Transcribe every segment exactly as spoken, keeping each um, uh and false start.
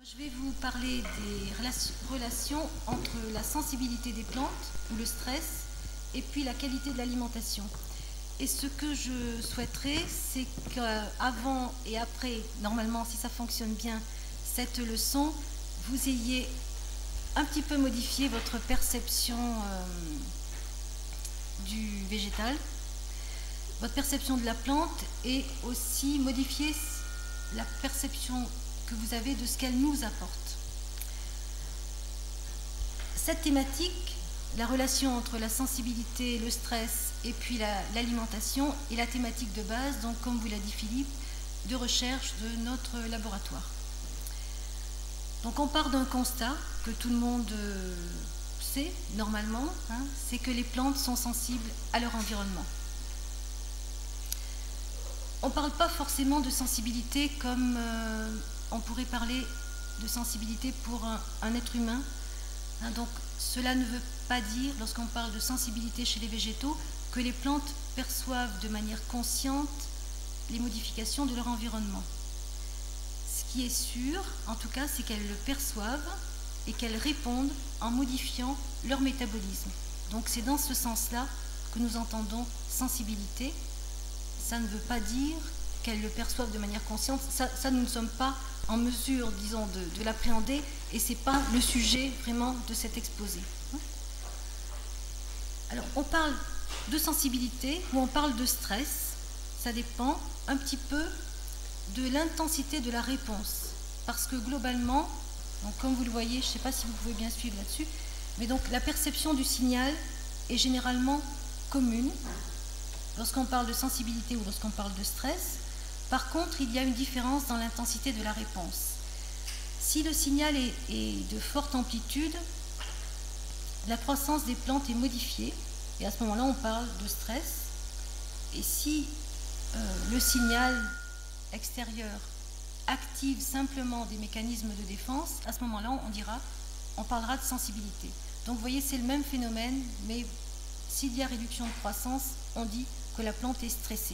Je vais vous parler des relations entre la sensibilité des plantes, ou le stress, et puis la qualité de l'alimentation. Et ce que je souhaiterais, c'est qu'avant et après, normalement, si ça fonctionne bien, cette leçon, vous ayez un petit peu modifié votre perception euh, du végétal, votre perception de la plante, et aussi modifier la perception que vous avez de ce qu'elle nous apporte. Cette thématique, la relation entre la sensibilité, le stress et puis l'alimentation, la, est la thématique de base, donc comme vous l'a dit Philippe, de recherche de notre laboratoire. Donc on part d'un constat que tout le monde sait normalement, hein, c'est que les plantes sont sensibles à leur environnement. On ne parle pas forcément de sensibilité comme euh, on pourrait parler de sensibilité pour un, un être humain. Hein, donc cela ne veut pas dire, lorsqu'on parle de sensibilité chez les végétaux, que les plantes perçoivent de manière consciente les modifications de leur environnement. Ce qui est sûr, en tout cas, c'est qu'elles le perçoivent et qu'elles répondent en modifiant leur métabolisme. Donc c'est dans ce sens-là que nous entendons sensibilité. Ça ne veut pas dire qu'elles le perçoivent de manière consciente. Ça, ça nous ne sommes pas en mesure, disons, de, de l'appréhender, et ce n'est pas le sujet vraiment de cet exposé. Alors, on parle de sensibilité ou on parle de stress. Ça dépend un petit peu de l'intensité de la réponse. Parce que globalement, donc comme vous le voyez, je ne sais pas si vous pouvez bien suivre là-dessus, mais donc la perception du signal est généralement commune lorsqu'on parle de sensibilité ou lorsqu'on parle de stress. Par contre, il y a une différence dans l'intensité de la réponse. Si le signal est, est de forte amplitude, la croissance des plantes est modifiée, et à ce moment-là, on parle de stress. Et si euh, le signal extérieur active simplement des mécanismes de défense, à ce moment-là, on dira, on parlera de sensibilité. Donc, vous voyez, c'est le même phénomène, mais s'il y a réduction de croissance, on dit que la plante est stressée.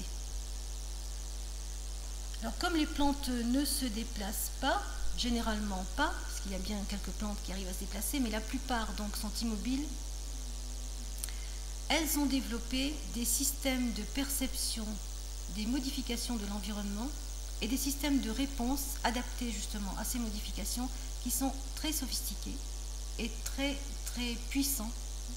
Alors comme les plantes ne se déplacent pas, généralement pas, parce qu'il y a bien quelques plantes qui arrivent à se déplacer, mais la plupart donc sont immobiles, elles ont développé des systèmes de perception des modifications de l'environnement et des systèmes de réponse adaptés justement à ces modifications qui sont très sophistiqués et très très puissants,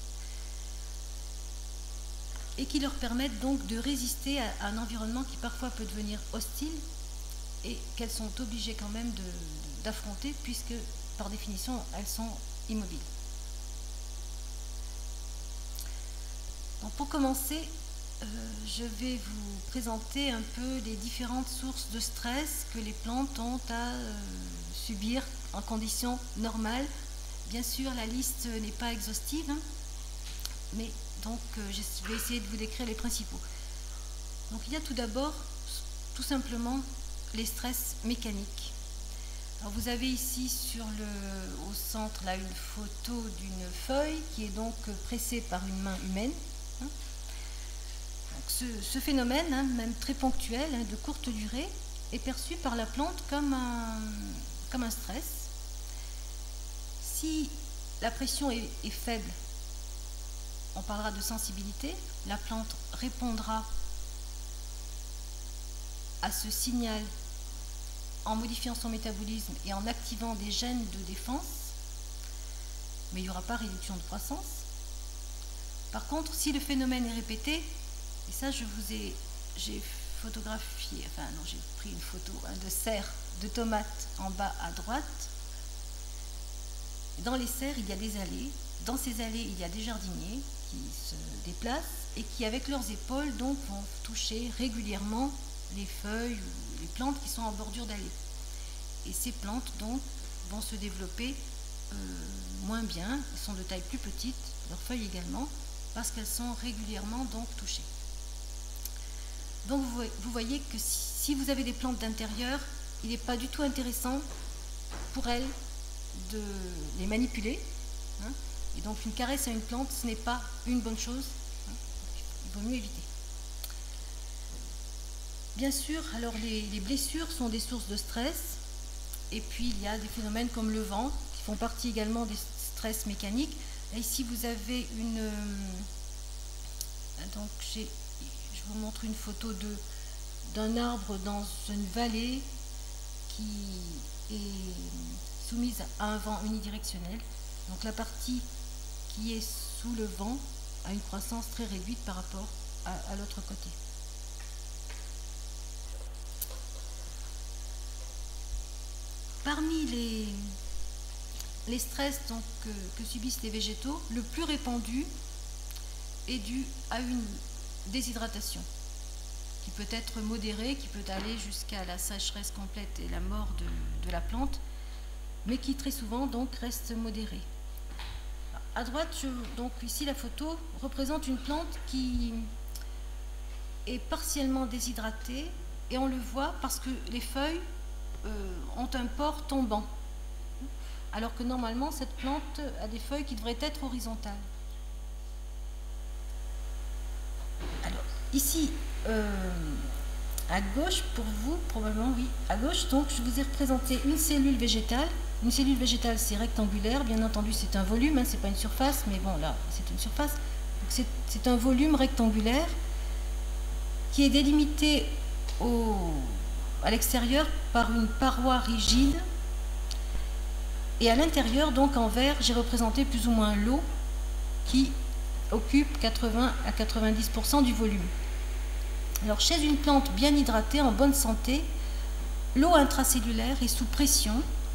et qui leur permettent donc de résister à un environnement qui parfois peut devenir hostile et qu'elles sont obligées quand même d'affronter, puisque par définition elles sont immobiles. Donc pour commencer, euh, je vais vous présenter un peu les différentes sources de stress que les plantes ont à euh, subir en conditions normales. Bien sûr, la liste n'est pas exhaustive, hein, mais donc euh, je vais essayer de vous décrire les principaux. Donc il y a tout d'abord, tout simplement, les stress mécaniques. Alors vous avez ici sur le, au centre là une photo d'une feuille qui est donc pressée par une main humaine. Hein. Donc ce, ce phénomène, hein, même très ponctuel, hein, de courte durée, est perçu par la plante comme un, comme un stress. Si la pression est, est faible, on parlera de sensibilité. La plante répondra à ce signal en modifiant son métabolisme et en activant des gènes de défense, mais il n'y aura pas réduction de croissance. Par contre, si le phénomène est répété, et ça je vous ai, j'ai photographié, enfin non, j'ai pris une photo hein, de serres de tomates en bas à droite. Dans les serres, il y a des allées. Dans ces allées, il y a des jardiniers qui se déplacent et qui, avec leurs épaules, donc, vont toucher régulièrement les feuilles ou les plantes qui sont en bordure d'allées. Et ces plantes, donc, vont se développer euh, moins bien. Elles sont de taille plus petite, leurs feuilles également, parce qu'elles sont régulièrement donc touchées. Donc, vous, vous voyez que si, si vous avez des plantes d'intérieur, il n'est pas du tout intéressant pour elles de les manipuler. Hein. Et donc une caresse à une plante, ce n'est pas une bonne chose. Hein. Il vaut mieux éviter. Bien sûr, alors les, les blessures sont des sources de stress. Et puis il y a des phénomènes comme le vent, qui font partie également des stress mécaniques. Là, ici vous avez une... Euh, donc je vous montre une photo de d'un arbre dans une vallée qui est soumise à un vent unidirectionnel. Donc la partie qui est sous le vent a une croissance très réduite par rapport à, à l'autre côté. Parmi les, les stress donc, que, que subissent les végétaux, le plus répandu est dû à une déshydratation qui peut être modérée, qui peut aller jusqu'à la sécheresse complète et la mort de, de la plante, mais qui très souvent donc reste modérée. À droite, je, donc ici la photo représente une plante qui est partiellement déshydratée et on le voit parce que les feuilles euh, ont un port tombant, alors que normalement cette plante a des feuilles qui devraient être horizontales. Alors ici euh, à gauche pour vous, probablement oui, à gauche donc je vous ai représenté une cellule végétale. Une cellule végétale, c'est rectangulaire, bien entendu c'est un volume, hein, c'est pas une surface, mais bon là c'est une surface. C'est un volume rectangulaire qui est délimité au, à l'extérieur par une paroi rigide. Et à l'intérieur, donc en vert, j'ai représenté plus ou moins l'eau qui occupe quatre-vingts à quatre-vingt-dix pour cent du volume. Alors chez une plante bien hydratée, en bonne santé, l'eau intracellulaire est sous pression.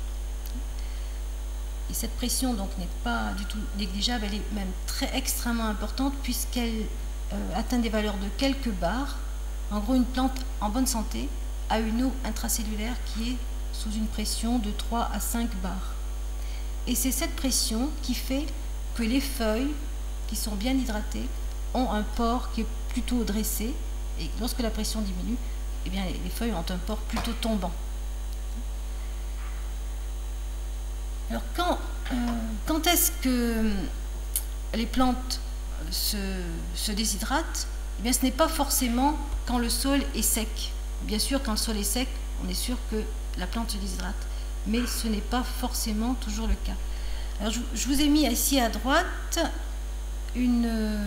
Et cette pression donc n'est pas du tout négligeable, elle est même très extrêmement importante puisqu'elle euh, atteint des valeurs de quelques bars. En gros, une plante en bonne santé a une eau intracellulaire qui est sous une pression de trois à cinq bars. Et c'est cette pression qui fait que les feuilles qui sont bien hydratées ont un port qui est plutôt dressé. Et lorsque la pression diminue, eh bien, les feuilles ont un port plutôt tombant. Alors, quand, euh, quand est-ce que les plantes se, se déshydratent? Eh bien, ce n'est pas forcément quand le sol est sec. Bien sûr, quand le sol est sec, on est sûr que la plante se déshydrate. Mais ce n'est pas forcément toujours le cas. Alors, je, je vous ai mis ici à droite une, euh,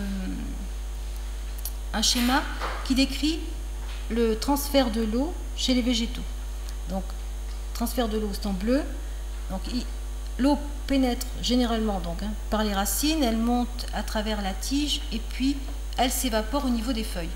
un schéma qui décrit le transfert de l'eau chez les végétaux. Donc, transfert de l'eau, c'est en bleu. Donc, l'eau pénètre généralement donc, hein, par les racines, elle monte à travers la tige et puis elle s'évapore au niveau des feuilles.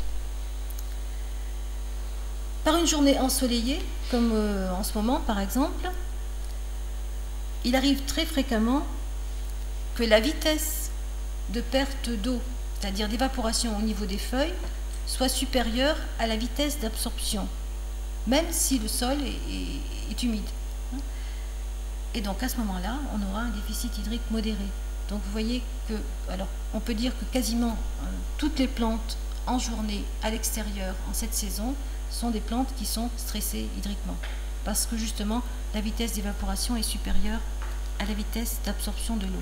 Par une journée ensoleillée, comme euh, en ce moment par exemple, il arrive très fréquemment que la vitesse de perte d'eau, c'est-à-dire d'évaporation au niveau des feuilles, soit supérieure à la vitesse d'absorption, même si le sol est, est, est humide. Et donc à ce moment-là, on aura un déficit hydrique modéré. Donc vous voyez que, alors on peut dire que quasiment euh, toutes les plantes en journée à l'extérieur en cette saison sont des plantes qui sont stressées hydriquement. Parce que justement, la vitesse d'évaporation est supérieure à la vitesse d'absorption de l'eau.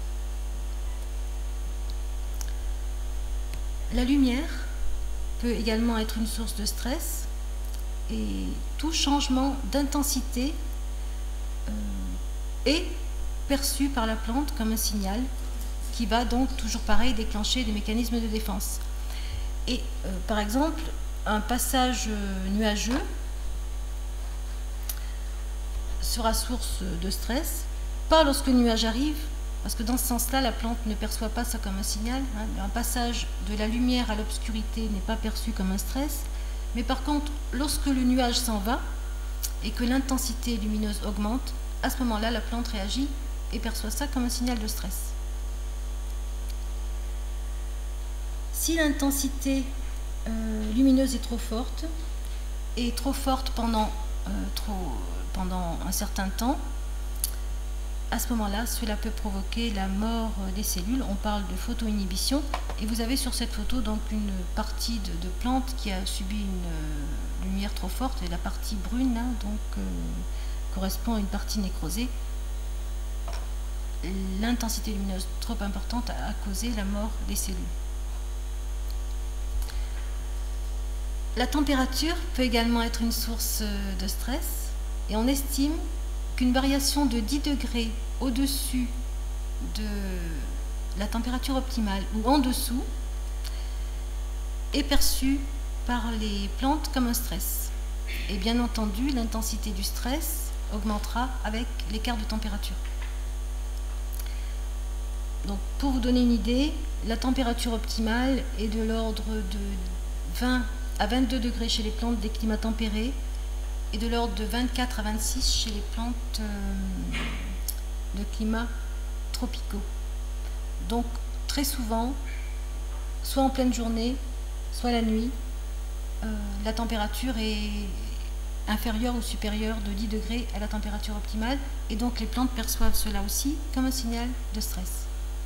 La lumière peut également être une source de stress et tout changement d'intensité euh, est perçu par la plante comme un signal qui va donc toujours pareil déclencher des mécanismes de défense. Et euh, par exemple, un passage nuageux sera source de stress, pas lorsque le nuage arrive, parce que dans ce sens-là, la plante ne perçoit pas ça comme un signal. Hein. Un passage de la lumière à l'obscurité n'est pas perçu comme un stress, mais par contre, lorsque le nuage s'en va et que l'intensité lumineuse augmente, à ce moment-là, la plante réagit et perçoit ça comme un signal de stress. Si l'intensité euh, lumineuse est trop forte, et trop forte pendant, euh, trop, pendant un certain temps, à ce moment-là, cela peut provoquer la mort des cellules. On parle de photoinhibition. Et vous avez sur cette photo donc une partie de, de plante qui a subi une euh, lumière trop forte. Et la partie brune, là, donc, euh, correspond à une partie nécrosée. L'intensité lumineuse trop importante a causé la mort des cellules. La température peut également être une source de stress. et on estime qu'une variation de dix degrés au-dessus de la température optimale ou en dessous est perçue par les plantes comme un stress. Et bien entendu, l'intensité du stress augmentera avec l'écart de température. Donc, pour vous donner une idée, la température optimale est de l'ordre de vingt à vingt-deux degrés chez les plantes des climats tempérés et de l'ordre de vingt-quatre à vingt-six chez les plantes euh, de climats tropicaux. Donc, très souvent, soit en pleine journée, soit la nuit, euh, la température est inférieure ou supérieure de dix degrés à la température optimale, et donc les plantes perçoivent cela aussi comme un signal de stress.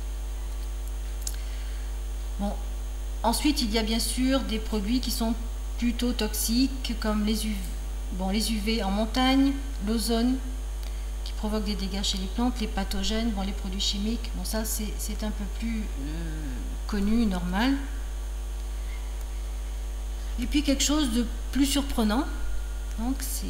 Bon, ensuite, il y a bien sûr des produits qui sont plutôt toxiques, comme les U V, bon, les U V en montagne, l'ozone, qui provoque des dégâts chez les plantes, les pathogènes, bon, les produits chimiques, bon, ça c'est un peu plus euh, connu, normal. Et puis quelque chose de plus surprenant, donc c'est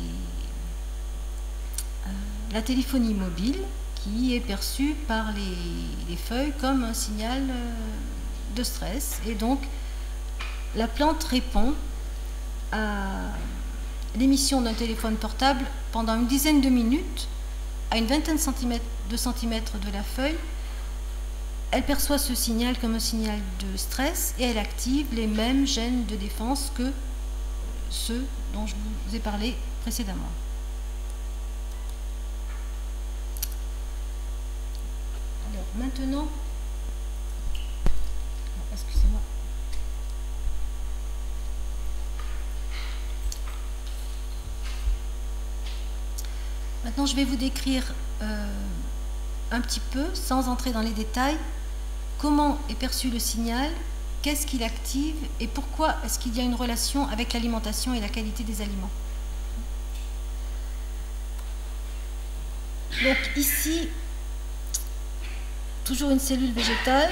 euh, la téléphonie mobile, qui est perçue par les, les feuilles comme un signal euh, de stress, et donc la plante répond à l'émission d'un téléphone portable pendant une dizaine de minutes à une vingtaine de centimètres de la feuille. Elle perçoit ce signal comme un signal de stress et elle active les mêmes gènes de défense que ceux dont je vous ai parlé précédemment. Alors maintenant, excusez-moi. Maintenant, je vais vous décrire euh, un petit peu, sans entrer dans les détails, comment est perçu le signal, qu'est-ce qu'il active et pourquoi est-ce qu'il y a une relation avec l'alimentation et la qualité des aliments. Donc ici, toujours une cellule végétale,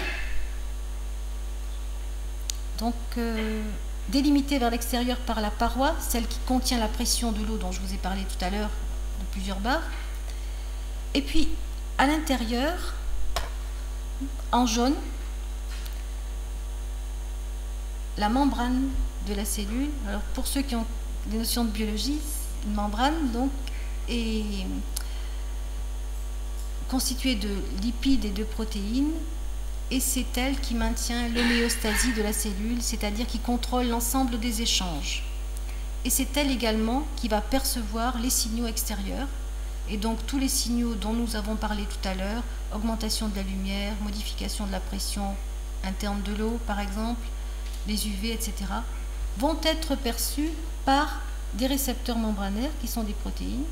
donc euh, délimitée vers l'extérieur par la paroi, celle qui contient la pression de l'eau dont je vous ai parlé tout à l'heure, de plusieurs barres. Et puis à l'intérieur, en jaune, la membrane de la cellule. Alors pour ceux qui ont des notions de biologie, une membrane donc est constituée de lipides et de protéines, et c'est elle qui maintient l'homéostasie de la cellule, c'est-à-dire qui contrôle l'ensemble des échanges. Et c'est elle également qui va percevoir les signaux extérieurs, et donc tous les signaux dont nous avons parlé tout à l'heure, augmentation de la lumière, modification de la pression interne de l'eau par exemple, les U V, et cetera, vont être perçus par des récepteurs membranaires qui sont des protéines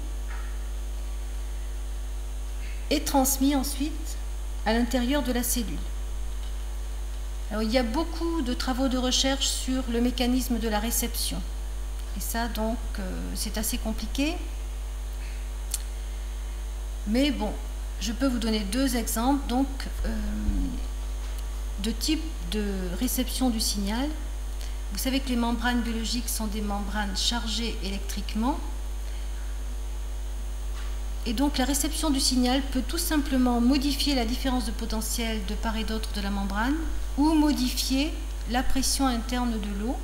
et transmis ensuite à l'intérieur de la cellule. Alors, il y a beaucoup de travaux de recherche sur le mécanisme de la réception. Et ça, donc, euh, c'est assez compliqué. Mais bon, je peux vous donner deux exemples donc, euh, de type de réception du signal. Vous savez que les membranes biologiques sont des membranes chargées électriquement. Et donc la réception du signal peut tout simplement modifier la différence de potentiel de part et d'autre de la membrane ou modifier la pression interne de l'eau.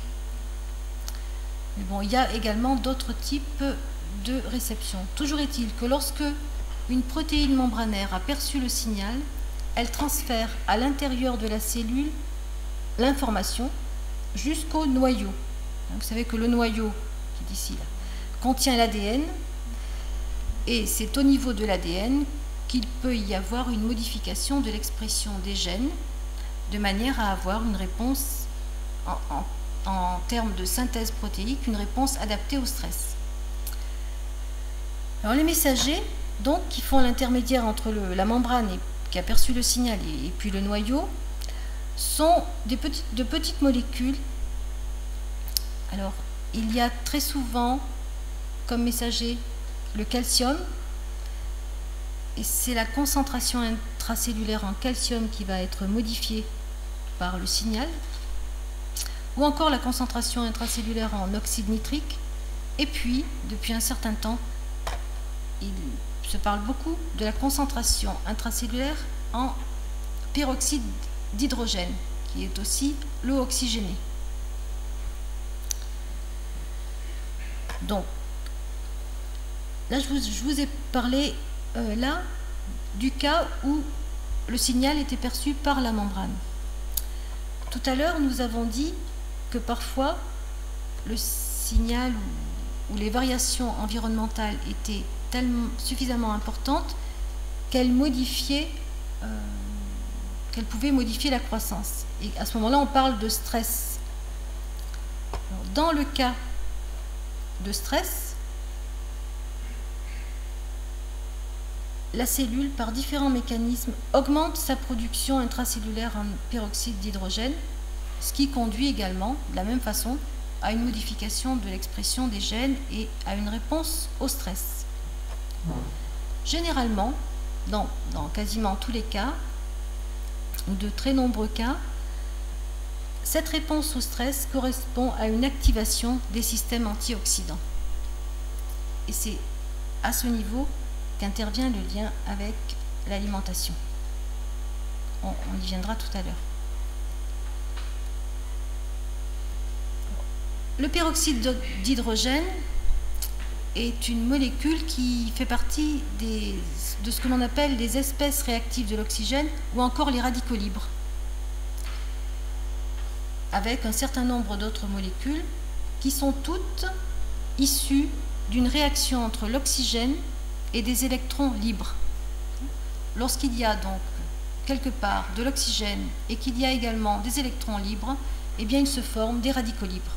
Mais bon, il y a également d'autres types de réception. Toujours est-il que lorsque une protéine membranaire a perçu le signal, elle transfère à l'intérieur de la cellule l'information jusqu'au noyau. Vous savez que le noyau, qui est ici, là, contient l'A D N, et c'est au niveau de l'A D N qu'il peut y avoir une modification de l'expression des gènes, de manière à avoir une réponse en, en, en termes de synthèse protéique, une réponse adaptée au stress. Alors les messagers, donc, qui font l'intermédiaire entre le, la membrane et, qui a perçu le signal et, et puis le noyau, sont des petites, de petites molécules. Alors, il y a très souvent comme messager le calcium, et c'est la concentration intracellulaire en calcium qui va être modifiée par le signal, ou encore la concentration intracellulaire en oxyde nitrique, et puis, depuis un certain temps, il se parle beaucoup de la concentration intracellulaire en peroxyde d'hydrogène, qui est aussi l'eau oxygénée. Donc, là, je vous, je vous ai parlé euh, là du cas où le signal était perçu par la membrane. Tout à l'heure, nous avons dit que parfois, le signal ou, ou les variations environnementales étaient tellement, suffisamment importantes qu'elles modifiaient, euh, qu'elles pouvaient modifier la croissance. Et à ce moment-là, on parle de stress. Alors, dans le cas de stress, la cellule, par différents mécanismes, augmente sa production intracellulaire en peroxyde d'hydrogène, ce qui conduit également, de la même façon, à une modification de l'expression des gènes et à une réponse au stress. Généralement, dans, dans quasiment tous les cas, ou de très nombreux cas, cette réponse au stress correspond à une activation des systèmes antioxydants. Et c'est à ce niveau qu'intervient le lien avec l'alimentation. On, on y viendra tout à l'heure. Le peroxyde d'hydrogène est une molécule qui fait partie des, de ce que l'on appelle les espèces réactives de l'oxygène ou encore les radicaux libres, avec un certain nombre d'autres molécules qui sont toutes issues d'une réaction entre l'oxygène et des électrons libres. Lorsqu'il y a donc quelque part de l'oxygène et qu'il y a également des électrons libres, eh bien il se forme des radicaux libres.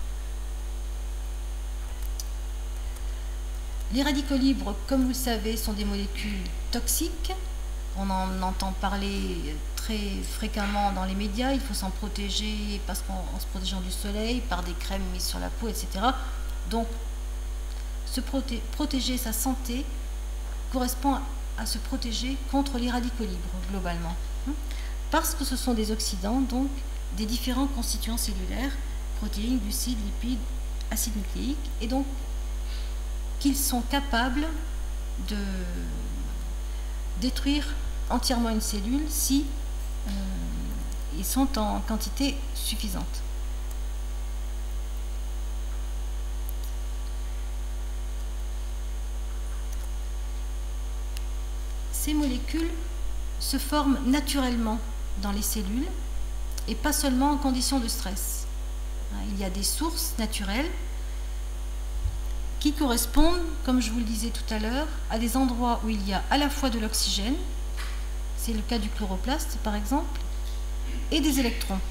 Les radicaux libres, comme vous le savez, sont des molécules toxiques. On en entend parler très fréquemment dans les médias. Il faut s'en protéger parce qu'en se protégeant du soleil, par des crèmes mises sur la peau, et cetera. Donc, se proté protéger sa santé correspond à se protéger contre les radicaux libres, globalement. Parce que ce sont des oxydants, donc, des différents constituants cellulaires, protéines, glucides, lipides, acides nucléiques, et donc qu'ils sont capables de détruire entièrement une cellule si euh, ils sont en quantité suffisante. Ces molécules se forment naturellement dans les cellules et pas seulement en conditions de stress. Il y a des sources naturelles qui correspondent, comme je vous le disais tout à l'heure, à des endroits où il y a à la fois de l'oxygène, c'est le cas du chloroplaste par exemple, et des électrons.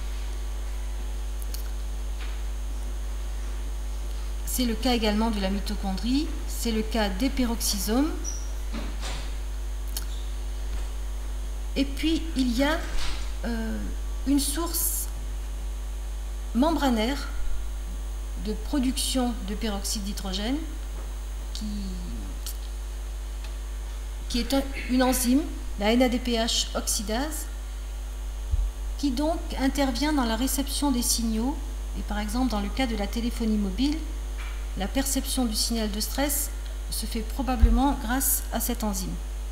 C'est le cas également de la mitochondrie, c'est le cas des peroxysomes. Et puis il y a euh, une source membranaire de production de peroxyde d'hydrogène qui, qui est un, une enzyme, la N A D P H oxydase, qui donc intervient dans la réception des signaux. Et par exemple, dans le cas de la téléphonie mobile, la perception du signal de stress se fait probablement grâce à cette enzyme.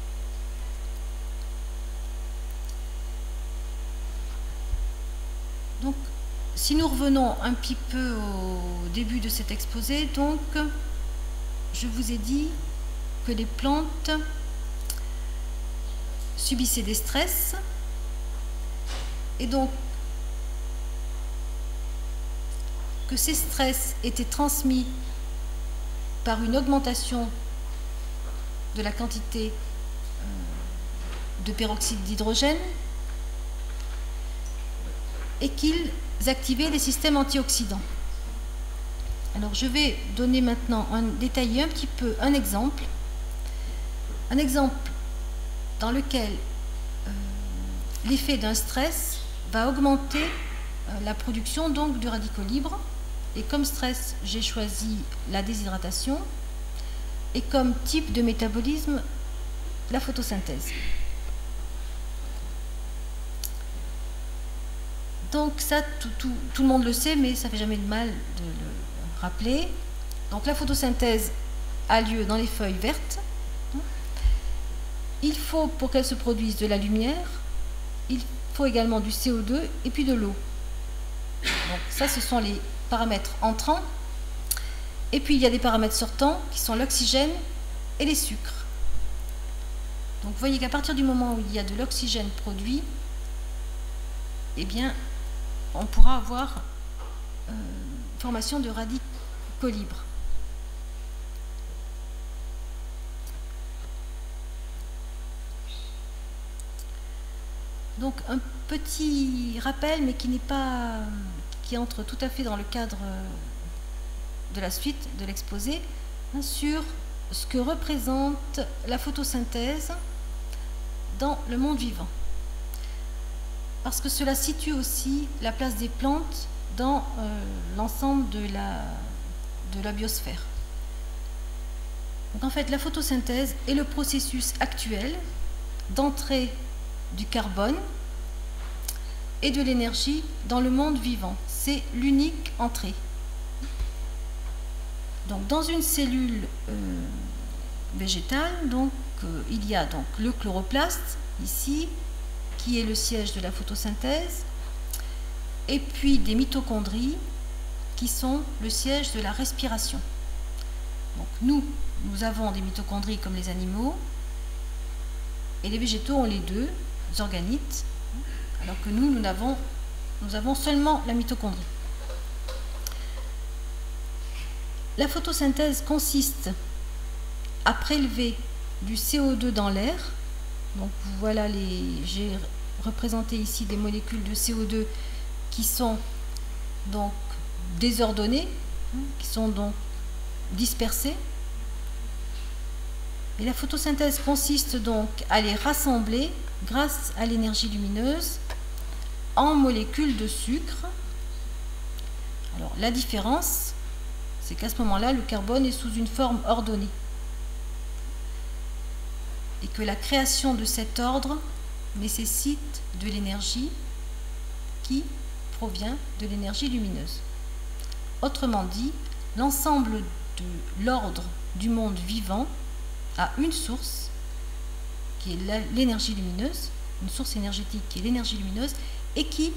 Donc, si nous revenons un petit peu au début de cet exposé, donc, je vous ai dit que les plantes subissaient des stress et donc que ces stress étaient transmis par une augmentation de la quantité de peroxyde d'hydrogène et qu'ils activaient les systèmes antioxydants. Alors je vais donner maintenant, un, détailler un petit peu un exemple, un exemple dans lequel euh, l'effet d'un stress va augmenter euh, la production donc de radicaux libres. Et comme stress, j'ai choisi la déshydratation et comme type de métabolisme, la photosynthèse. Donc ça, tout, tout, tout le monde le sait, mais ça ne fait jamais de mal de le rappeler. Donc la photosynthèse a lieu dans les feuilles vertes. il faut, pour qu'elle se produise, de la lumière, il faut également du C O deux et puis de l'eau. Donc ça, ce sont les paramètres entrants. Et puis il y a des paramètres sortants qui sont l'oxygène et les sucres. Donc vous voyez qu'à partir du moment où il y a de l'oxygène produit, eh bien on pourra avoir euh, formation de radicaux libres. Donc un petit rappel, mais qui n'est pas, qui entre tout à fait dans le cadre de la suite de l'exposé, hein, sur ce que représente la photosynthèse dans le monde vivant. Parce que cela situe aussi la place des plantes dans euh, l'ensemble de la, de la biosphère. Donc en fait, la photosynthèse est le processus actuel d'entrée du carbone et de l'énergie dans le monde vivant. C'est l'unique entrée. Donc dans une cellule euh, végétale, donc, euh, il y a donc le chloroplaste, ici, qui est le siège de la photosynthèse, et puis des mitochondries, qui sont le siège de la respiration. Donc nous, nous avons des mitochondries comme les animaux, et les végétaux ont les deux, les organites, alors que nous, nous avons, nous avons seulement la mitochondrie. La photosynthèse consiste à prélever du C O deux dans l'air. Donc voilà, les, j'ai représenté ici des molécules de C O deux qui sont donc désordonnées, qui sont donc dispersées. Et la photosynthèse consiste donc à les rassembler grâce à l'énergie lumineuse en molécules de sucre. Alors la différence, c'est qu'à ce moment-là, le carbone est sous une forme ordonnée. Et que la création de cet ordre nécessite de l'énergie qui provient de l'énergie lumineuse. Autrement dit, l'ensemble de l'ordre du monde vivant a une source qui est l'énergie lumineuse, une source énergétique qui est l'énergie lumineuse, et qui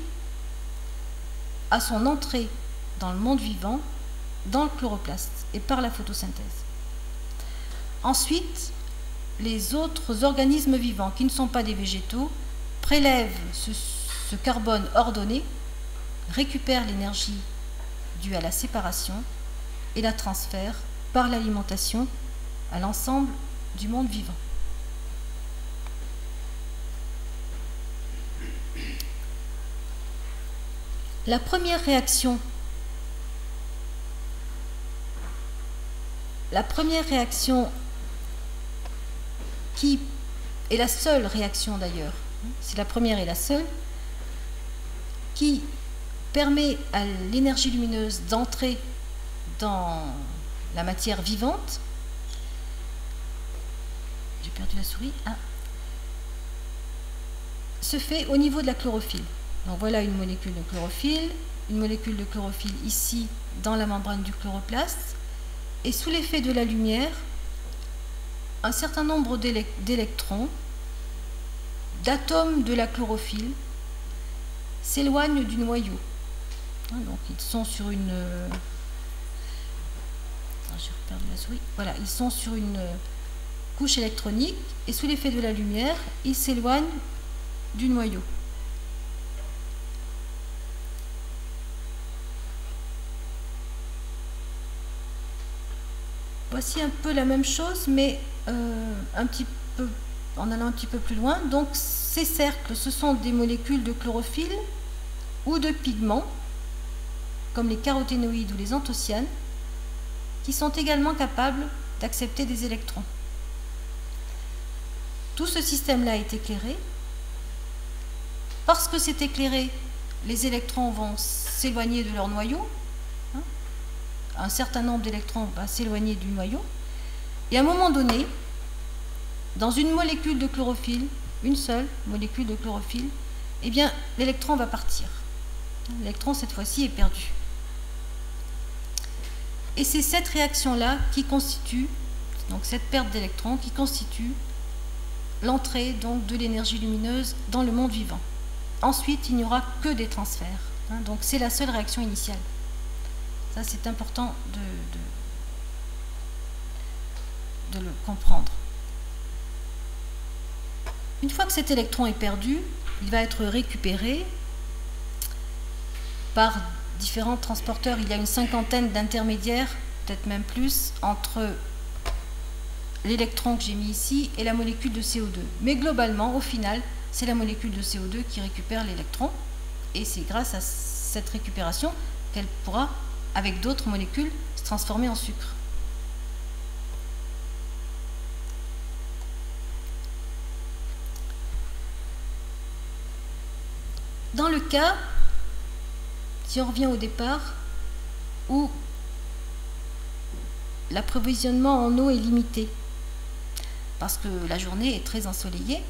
a son entrée dans le monde vivant dans le chloroplaste et par la photosynthèse. Ensuite, les autres organismes vivants qui ne sont pas des végétaux prélèvent ce, ce carbone ordonné, récupèrent l'énergie due à la séparation et la transfèrent par l'alimentation à l'ensemble du monde vivant. La première réaction La première réaction, qui est la seule réaction d'ailleurs, c'est la première et la seule, qui permet à l'énergie lumineuse d'entrer dans la matière vivante. J'ai perdu la souris. Ah. Se fait au niveau de la chlorophylle. Donc voilà une molécule de chlorophylle, une molécule de chlorophylle ici dans la membrane du chloroplaste. Et sous l'effet de la lumière, un certain nombre d'électrons, d'atomes de la chlorophylle, s'éloignent du noyau. Donc ils sont sur une... J'ai perdu la souris. Voilà, ils sont sur une couche électronique et sous l'effet de la lumière, ils s'éloignent du noyau. Voici un peu la même chose, mais euh, un petit peu, en allant un petit peu plus loin. Donc ces cercles, ce sont des molécules de chlorophylle ou de pigments, comme les caroténoïdes ou les anthocyanes, qui sont également capables d'accepter des électrons. Tout ce système-là est éclairé. Parce que c'est éclairé, les électrons vont s'éloigner de leur noyau. Un certain nombre d'électrons va s'éloigner du noyau. Et à un moment donné, dans une molécule de chlorophylle, une seule molécule de chlorophylle, eh bien, l'électron va partir. L'électron, cette fois-ci, est perdu. Et c'est cette réaction-là qui constitue, donc cette perte d'électrons, qui constitue l'entrée donc de l'énergie lumineuse dans le monde vivant. Ensuite, il n'y aura que des transferts. Hein, donc c'est la seule réaction initiale. Ça, c'est important de, de, de le comprendre. Une fois que cet électron est perdu, il va être récupéré par différents transporteurs. Il y a une cinquantaine d'intermédiaires, peut-être même plus, entre l'électron que j'ai mis ici et la molécule de C O deux. Mais globalement, au final, c'est la molécule de C O deux qui récupère l'électron, et c'est grâce à cette récupération qu'elle pourra, avec d'autres molécules, se transformer en sucre. Dans le cas, si on revient au départ, où l'approvisionnement en eau est limité, parce que la journée est très ensoleillée,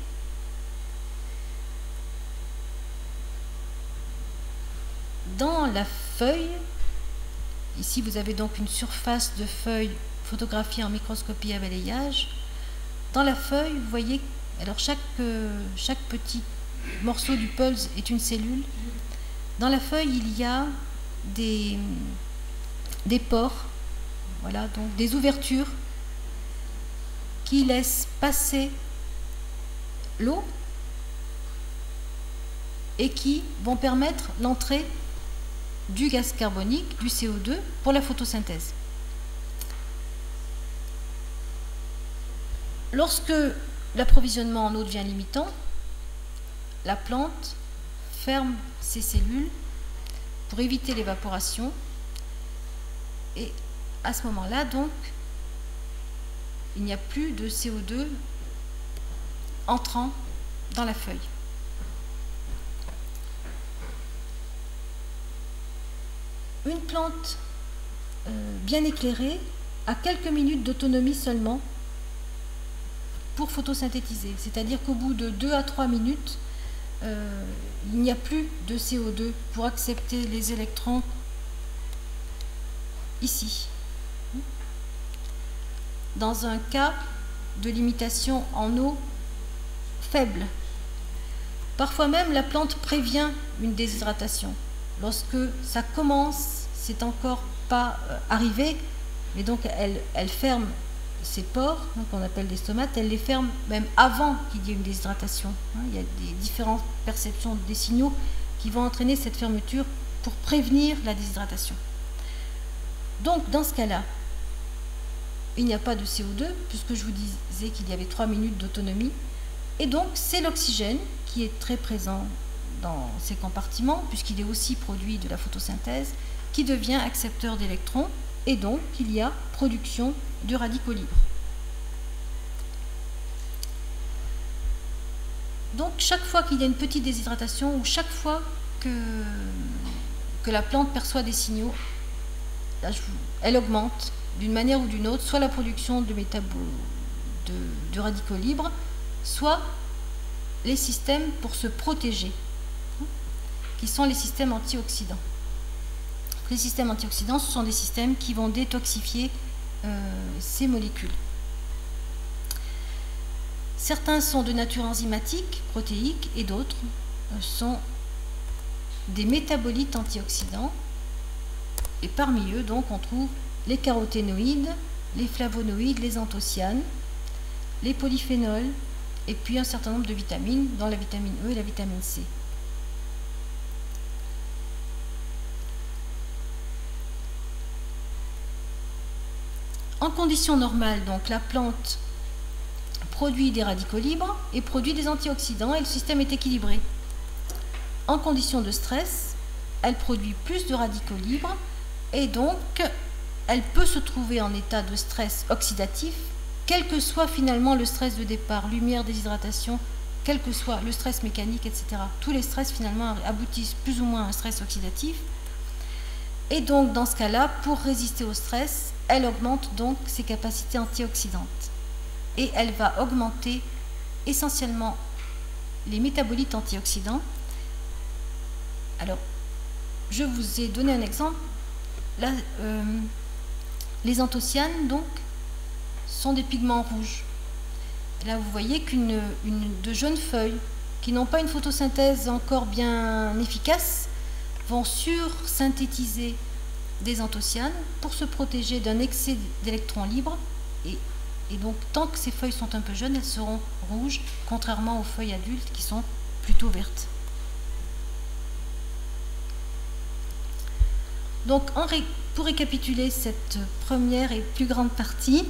dans la feuille, ici vous avez donc une surface de feuille photographiée en microscopie à balayage. Dans la feuille, vous voyez, alors chaque, euh, chaque petit morceau du pulse est une cellule. Dans la feuille, il y a des, des pores, voilà, donc des ouvertures qui laissent passer l'eau et qui vont permettre l'entrée du gaz carbonique, du C O deux, pour la photosynthèse. Lorsque l'approvisionnement en eau devient limitant, la plante ferme ses cellules pour éviter l'évaporation, et à ce moment-là, donc, il n'y a plus de C O deux entrant dans la feuille. Une plante euh, bien éclairée a quelques minutes d'autonomie seulement pour photosynthétiser, c'est-à-dire qu'au bout de deux à trois minutes, euh, il n'y a plus de C O deux pour accepter les électrons ici. Dans un cas de limitation en eau faible, parfois même la plante prévient une déshydratation. Lorsque ça commence, c'est encore pas euh, arrivé, mais donc elle, elle ferme ses pores, hein, qu'on appelle des stomates, elle les ferme même avant qu'il y ait une déshydratation. Hein, il y a des différentes perceptions des signaux qui vont entraîner cette fermeture pour prévenir la déshydratation. Donc dans ce cas-là, il n'y a pas de C O deux, puisque je vous disais qu'il y avait trois minutes d'autonomie, et donc c'est l'oxygène qui est très présent dans ces compartiments, puisqu'il est aussi produit de la photosynthèse, qui devient accepteur d'électrons, et donc il y a production de radicaux libres. Donc chaque fois qu'il y a une petite déshydratation, ou chaque fois que, que la plante perçoit des signaux, là, je vous, elle augmente d'une manière ou d'une autre, soit la production de, métabo, de, de radicaux libres, soit les systèmes pour se protéger, qui sont les systèmes antioxydants. Les systèmes antioxydants, ce sont des systèmes qui vont détoxifier euh, ces molécules. Certains sont de nature enzymatique, protéique, et d'autres euh, sont des métabolites antioxydants. Et parmi eux, donc, on trouve les caroténoïdes, les flavonoïdes, les anthocyanes, les polyphénols, et puis un certain nombre de vitamines, dont la vitamine E et la vitamine C. En conditions normales, donc, la plante produit des radicaux libres et produit des antioxydants, et le système est équilibré. En conditions de stress, elle produit plus de radicaux libres, et donc elle peut se trouver en état de stress oxydatif, quel que soit finalement le stress de départ, lumière, déshydratation, quel que soit le stress mécanique, et cetera. Tous les stress finalement aboutissent plus ou moins à un stress oxydatif. Et donc dans ce cas-là, pour résister au stress, elle augmente donc ses capacités antioxydantes. Et elle va augmenter essentiellement les métabolites antioxydants. Alors, je vous ai donné un exemple. Là, euh, les anthocyanes, donc, sont des pigments rouges. là vous voyez qu'une une, de jeunes feuilles qui n'ont pas une photosynthèse encore bien efficace vont sursynthétiser des anthocyanes pour se protéger d'un excès d'électrons libres et, et donc tant que ces feuilles sont un peu jeunes, elles seront rouges, contrairement aux feuilles adultes qui sont plutôt vertes. Donc en ré, pour récapituler cette première et plus grande partie,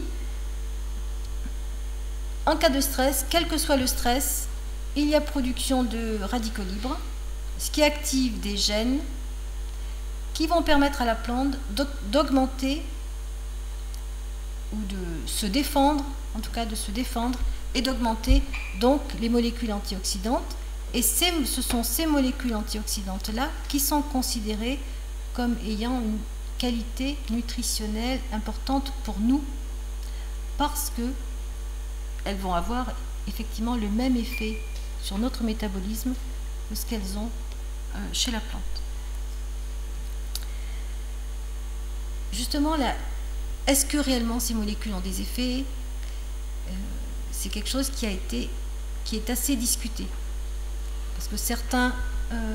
en cas de stress, quel que soit le stress, il y a production de radicaux libres, ce qui active des gènes qui vont permettre à la plante d'augmenter ou de se défendre, en tout cas de se défendre, et d'augmenter donc les molécules antioxydantes. Et ce sont ces molécules antioxydantes-là qui sont considérées comme ayant une qualité nutritionnelle importante pour nous, parce que elles vont avoir effectivement le même effet sur notre métabolisme que ce qu'elles ont euh, chez la plante. Justement, là, est-ce que réellement ces molécules ont des effets? euh, C'est quelque chose qui a été, qui est assez discuté, parce que certains euh,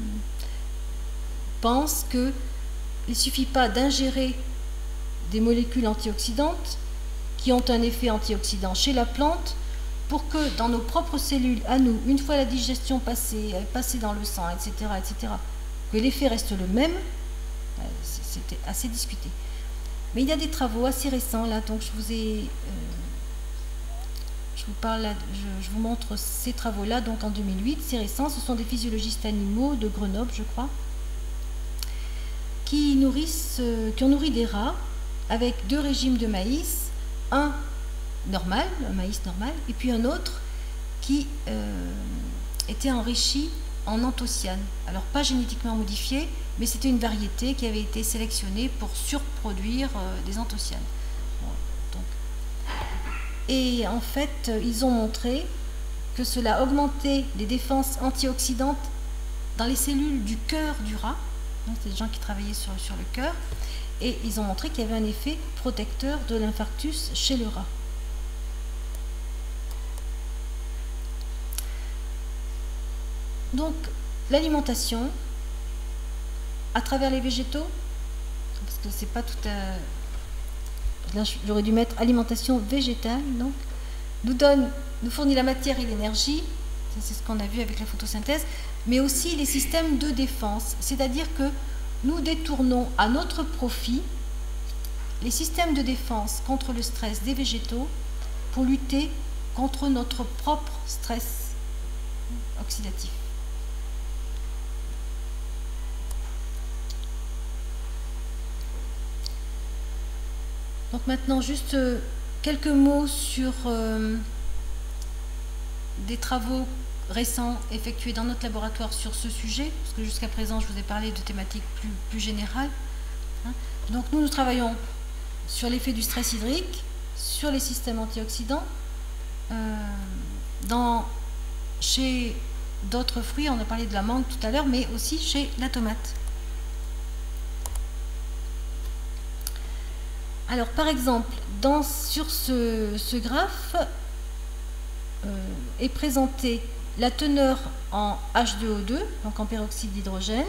pensent qu'il ne suffit pas d'ingérer des molécules antioxydantes qui ont un effet antioxydant chez la plante pour que dans nos propres cellules, à nous, une fois la digestion passée, passée dans le sang, et cetera, et cetera, que l'effet reste le même. C'était assez discuté. Mais il y a des travaux assez récents là, donc je vous ai, euh, je vous parle, là, je, je vous montre ces travaux-là, donc en deux mille huit, c'est récent. Ce sont des physiologistes animaux de Grenoble, je crois, qui nourrissent, euh, qui ont nourri des rats avec deux régimes de maïs, un normal, un maïs normal, et puis un autre qui euh, était enrichi en anthocyanes. Alors pas génétiquement modifié, mais c'était une variété qui avait été sélectionnée pour surproduire euh, des anthocyanes. Bon, donc. Et en fait, ils ont montré que cela augmentait les défenses antioxydantes dans les cellules du cœur du rat. C'est des gens qui travaillaient sur, sur le cœur. Et ils ont montré qu'il y avait un effet protecteur de l'infarctus chez le rat. Donc, l'alimentation à travers les végétaux, parce que c'est pas tout à... Là, j'aurais dû mettre alimentation végétale, donc, nous donne, nous fournit la matière et l'énergie, c'est ce qu'on a vu avec la photosynthèse, mais aussi les systèmes de défense, c'est-à-dire que nous détournons à notre profit les systèmes de défense contre le stress des végétaux pour lutter contre notre propre stress oxydatif. Donc maintenant, juste euh, quelques mots sur euh, des travaux récents effectués dans notre laboratoire sur ce sujet, parce que jusqu'à présent, je vous ai parlé de thématiques plus, plus générales. Hein. Donc nous, nous travaillons sur l'effet du stress hydrique, sur les systèmes antioxydants, euh, dans, chez d'autres fruits, on a parlé de la mangue tout à l'heure, mais aussi chez la tomate. Alors, par exemple, dans, sur ce, ce graphe euh, est présentée la teneur en H deux O deux, donc en peroxyde d'hydrogène,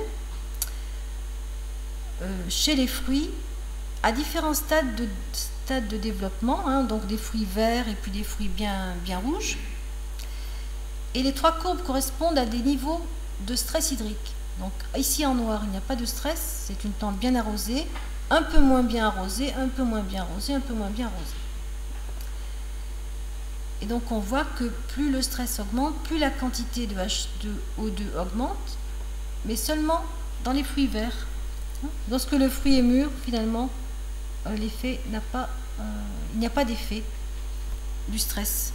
euh, chez les fruits à différents stades de, stades de développement, hein, donc des fruits verts et puis des fruits bien, bien rouges. Et les trois courbes correspondent à des niveaux de stress hydrique. Donc ici en noir, il n'y a pas de stress, c'est une plante bien arrosée, un peu moins bien arrosée, un peu moins bien arrosée, un peu moins bien arrosée. Et donc on voit que plus le stress augmente, plus la quantité de H deux O deux augmente, mais seulement dans les fruits verts. Lorsque le fruit est mûr, finalement, l'effet n'a pas, euh, il n'y a pas d'effet du stress.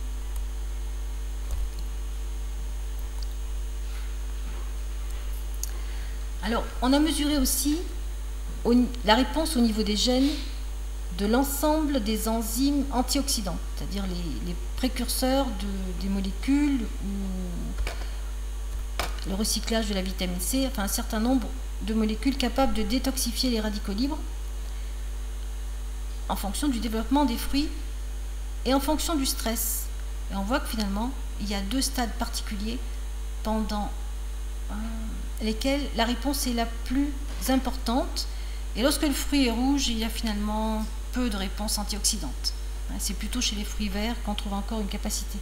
Alors, on a mesuré aussi au, la réponse au niveau des gènes de l'ensemble des enzymes antioxydants, c'est-à-dire les, les précurseurs de, des molécules ou le recyclage de la vitamine C, enfin un certain nombre de molécules capables de détoxifier les radicaux libres en fonction du développement des fruits et en fonction du stress. Et on voit que finalement, il y a deux stades particuliers pendant euh, lesquels la réponse est la plus importante. Et lorsque le fruit est rouge, il y a finalement peu de réponses antioxydantes. C'est plutôt chez les fruits verts qu'on trouve encore une capacité.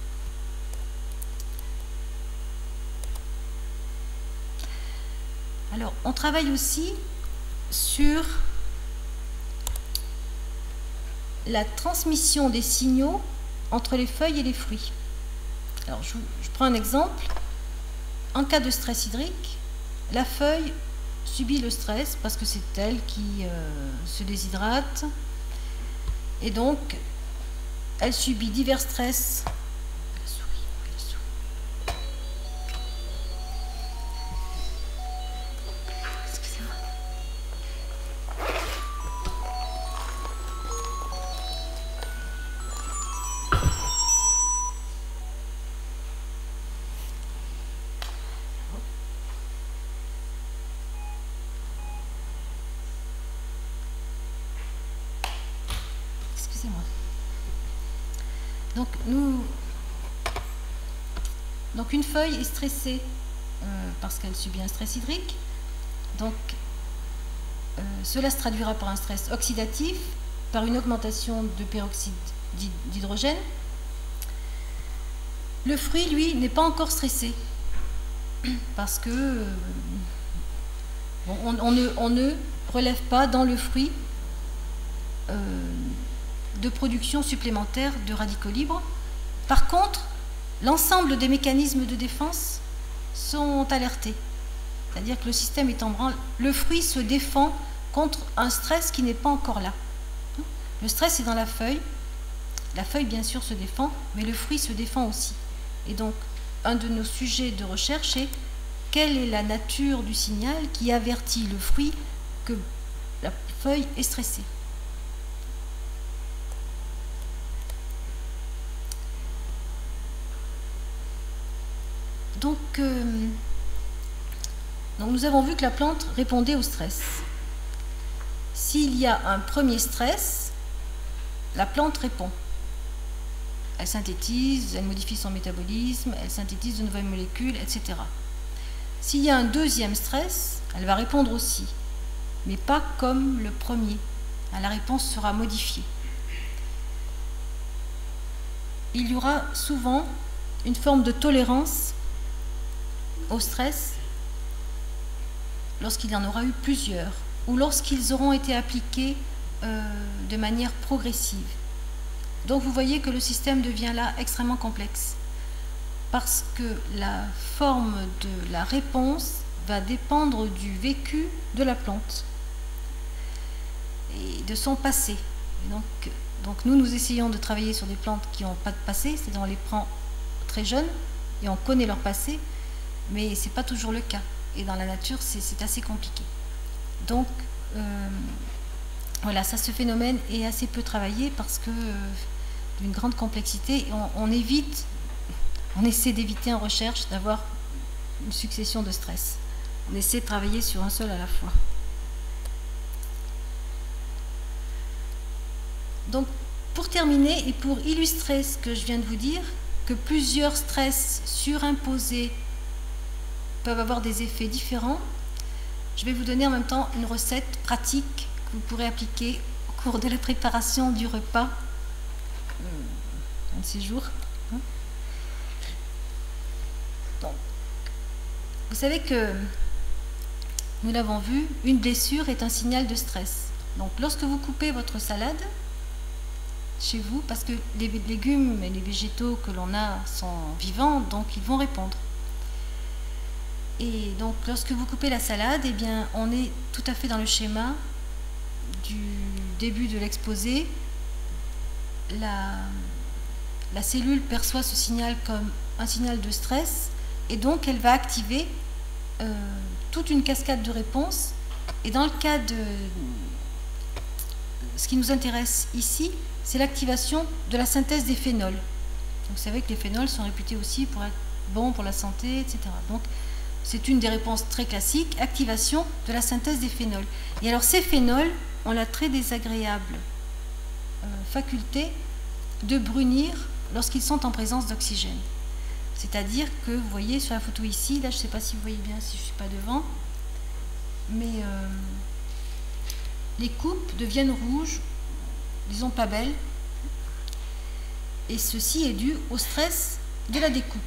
Alors, on travaille aussi sur la transmission des signaux entre les feuilles et les fruits. Alors, je, je prends un exemple. En cas de stress hydrique, la feuille subit le stress parce que c'est elle qui euh, se déshydrate. Et donc, elle subit divers stress. Excusez-moi. Donc, nous, donc une feuille est stressée euh, parce qu'elle subit un stress hydrique. Donc, euh, cela se traduira par un stress oxydatif, par une augmentation de peroxyde d'hydrogène. Le fruit, lui, n'est pas encore stressé parce que euh, on, on, ne, on ne relève pas dans le fruit euh, de production supplémentaire de radicaux libres. Par contre, l'ensemble des mécanismes de défense sont alertés. C'est-à-dire que le système est en branle. Le fruit se défend contre un stress qui n'est pas encore là. Le stress est dans la feuille. La feuille, bien sûr, se défend, mais le fruit se défend aussi. Et donc, un de nos sujets de recherche est quelle est la nature du signal qui avertit le fruit que la feuille est stressée. Donc, euh, donc, nous avons vu que la plante répondait au stress. S'il y a un premier stress, la plante répond. Elle synthétise, elle modifie son métabolisme, elle synthétise de nouvelles molécules, et cetera. S'il y a un deuxième stress, elle va répondre aussi, mais pas comme le premier. La réponse sera modifiée. Il y aura souvent une forme de tolérance au stress lorsqu'il y en aura eu plusieurs ou lorsqu'ils auront été appliqués euh, de manière progressive. Donc vous voyez que le système devient là extrêmement complexe parce que la forme de la réponse va dépendre du vécu de la plante et de son passé. Et donc, donc nous, nous essayons de travailler sur des plantes qui n'ont pas de passé, c'est-à-dire on les prend très jeunes et on connaît leur passé, mais ce n'est pas toujours le cas. Et dans la nature, c'est assez compliqué. Donc, euh, voilà, ça, ce phénomène est assez peu travaillé parce que euh, d'une grande complexité, on, on évite, on essaie d'éviter en recherche d'avoir une succession de stress. On essaie de travailler sur un seul à la fois. Donc, pour terminer et pour illustrer ce que je viens de vous dire, que plusieurs stress surimposés peuvent avoir des effets différents, je vais vous donner en même temps une recette pratique que vous pourrez appliquer au cours de la préparation du repas un de ces jours. Donc, vous savez que, nous l'avons vu, une blessure est un signal de stress. Donc lorsque vous coupez votre salade chez vous, parce que les légumes et les végétaux que l'on a sont vivants, donc ils vont répondre. Et donc lorsque vous coupez la salade, eh bien, on est tout à fait dans le schéma du début de l'exposé. La, la cellule perçoit ce signal comme un signal de stress et donc elle va activer euh, toute une cascade de réponses. Et dans le cas de ce qui nous intéresse ici, c'est l'activation de la synthèse des phénols. Donc, vous savez que les phénols sont réputés aussi pour être bons pour la santé, et cetera. Donc c'est une des réponses très classiques, activation de la synthèse des phénols. Et alors ces phénols ont la très désagréable euh, faculté de brunir lorsqu'ils sont en présence d'oxygène. C'est-à-dire que, vous voyez sur la photo ici, là je ne sais pas si vous voyez bien si je ne suis pas devant, mais euh, les coupes deviennent rouges, disons pas belles, et ceci est dû au stress de la découpe.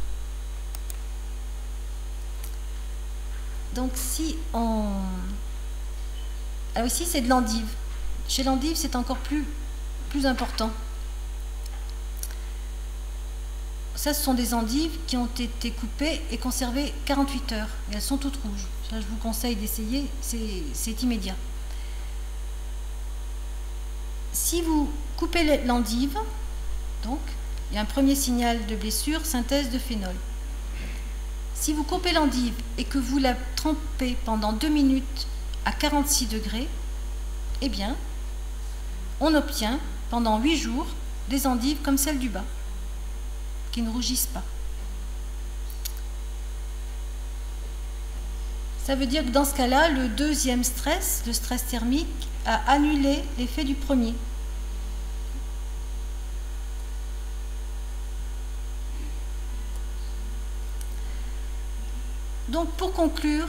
Donc si on... Alors ici c'est de l'endive. Chez l'endive c'est encore plus, plus important. Ça, ce sont des endives qui ont été coupées et conservées quarante-huit heures. Et elles sont toutes rouges. Ça, je vous conseille d'essayer, c'est immédiat. Si vous coupez l'endive, donc, il y a un premier signal de blessure, synthèse de phénol. Si vous coupez l'endive et que vous la trempez pendant deux minutes à quarante-six degrés, eh bien, on obtient pendant huit jours des endives comme celle du bas, qui ne rougissent pas. Ça veut dire que dans ce cas-là, le deuxième stress, le stress thermique, a annulé l'effet du premier. Donc pour conclure,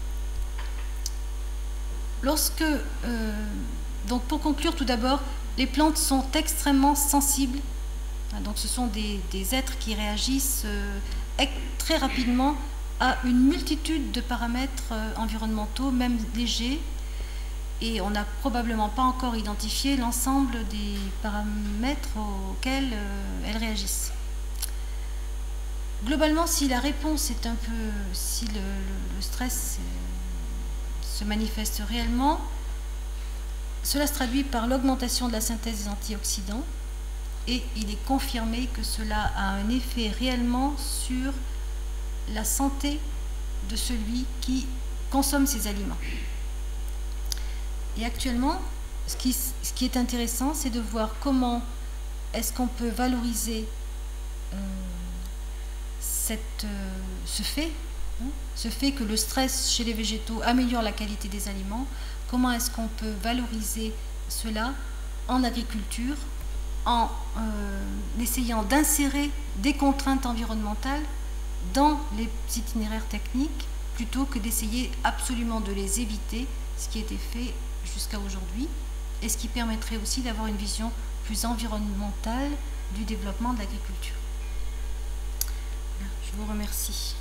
lorsque, euh, donc pour conclure tout d'abord, les plantes sont extrêmement sensibles. Donc ce sont des, des êtres qui réagissent euh, très rapidement à une multitude de paramètres euh, environnementaux, même légers, et on n'a probablement pas encore identifié l'ensemble des paramètres auxquels euh, elles réagissent. Globalement, si la réponse est un peu, si le, le, le stress euh, se manifeste réellement, cela se traduit par l'augmentation de la synthèse des antioxydants. Et il est confirmé que cela a un effet réellement sur la santé de celui qui consomme ces aliments. Et actuellement, ce qui, ce qui est intéressant, c'est de voir comment est-ce qu'on peut valoriser euh, cette, euh, ce fait, hein, ce fait que le stress chez les végétaux améliore la qualité des aliments. Comment est-ce qu'on peut valoriser cela en agriculture, en euh, essayant d'insérer des contraintes environnementales dans les itinéraires techniques, plutôt que d'essayer absolument de les éviter, ce qui a été fait jusqu'à aujourd'hui, et ce qui permettrait aussi d'avoir une vision plus environnementale du développement de l'agriculture. Je vous remercie.